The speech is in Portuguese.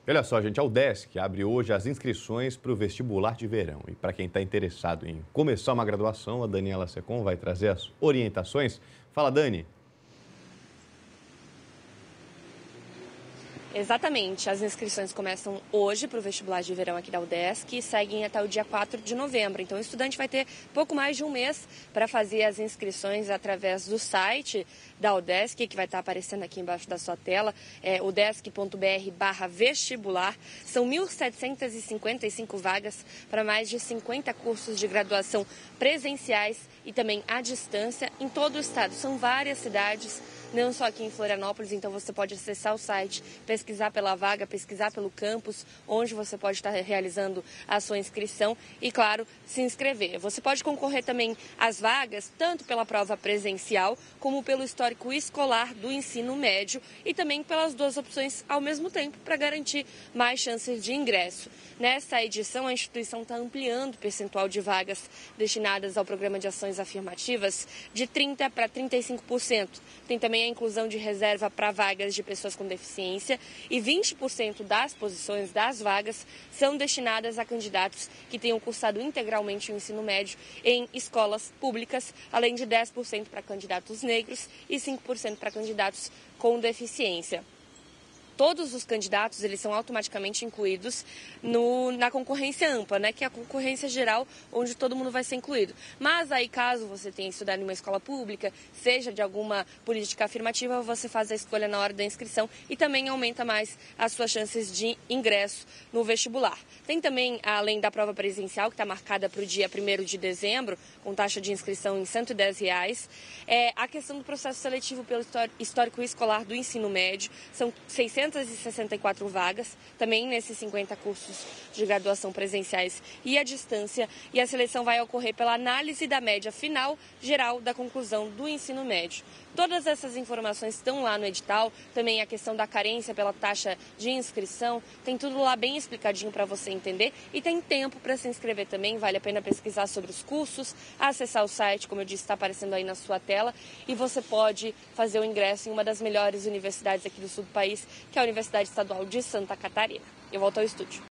Olha só, gente, a UDESC abre hoje as inscrições para o vestibular de verão. E para quem está interessado em começar uma graduação, a Daniela Secom vai trazer as orientações. Fala, Dani. Exatamente. As inscrições começam hoje para o vestibular de verão aqui da UDESC e seguem até o dia 4 de novembro. Então, o estudante vai ter pouco mais de um mês para fazer as inscrições através do site da UDESC, que vai estar aparecendo aqui embaixo da sua tela, udesc.br/vestibular. São 1.755 vagas para mais de 50 cursos de graduação presenciais e também à distância em todo o estado. São várias cidades, não só aqui em Florianópolis, então você pode acessar o site, pesquisar pela vaga, pesquisar pelo campus, onde você pode estar realizando a sua inscrição e, claro, se inscrever. Você pode concorrer também às vagas, tanto pela prova presencial, como pelo histórico escolar do ensino médio e também pelas duas opções ao mesmo tempo, para garantir mais chances de ingresso. Nessa edição, a instituição está ampliando o percentual de vagas destinadas ao programa de ações afirmativas de 30% para 35%. Tem também a inclusão de reserva para vagas de pessoas com deficiência e 20% das posições das vagas são destinadas a candidatos que tenham cursado integralmente o ensino médio em escolas públicas, além de 10% para candidatos negros e 5% para candidatos com deficiência. Todos os candidatos eles são automaticamente incluídos na concorrência ampla, né, que é a concorrência geral, onde todo mundo vai ser incluído. Mas aí, caso você tenha estudado em uma escola pública, seja de alguma política afirmativa, você faz a escolha na hora da inscrição e também aumenta mais as suas chances de ingresso no vestibular. Tem também, além da prova presencial, que está marcada para o dia 1º de dezembro, com taxa de inscrição em R$ 110, a questão do processo seletivo pelo histórico escolar do ensino médio. São 664 vagas, também nesses 50 cursos de graduação presenciais e à distância, e a seleção vai ocorrer pela análise da média final geral da conclusão do ensino médio. Todas essas informações estão lá no edital, também a questão da carência pela taxa de inscrição, tem tudo lá bem explicadinho para você entender e tem tempo para se inscrever também, vale a pena pesquisar sobre os cursos, acessar o site, como eu disse, está aparecendo aí na sua tela, e você pode fazer o ingresso em uma das melhores universidades aqui do sul do país, que é a Universidade Estadual de Santa Catarina. Eu volto ao estúdio.